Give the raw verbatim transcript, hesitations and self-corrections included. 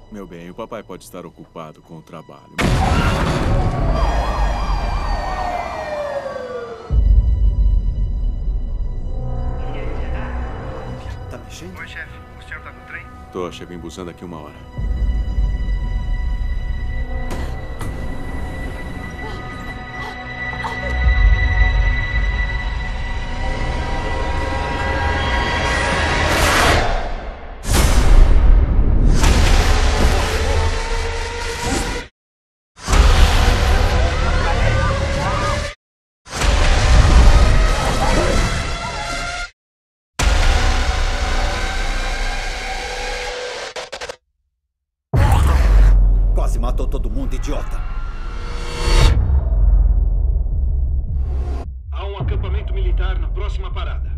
Meu bem, o papai pode estar ocupado com o trabalho. Tá mexendo? Oi, chefe. O senhor tá no trem? Tô, chego em Busan daqui uma hora. Quase matou todo mundo, idiota. Há um acampamento militar na próxima parada.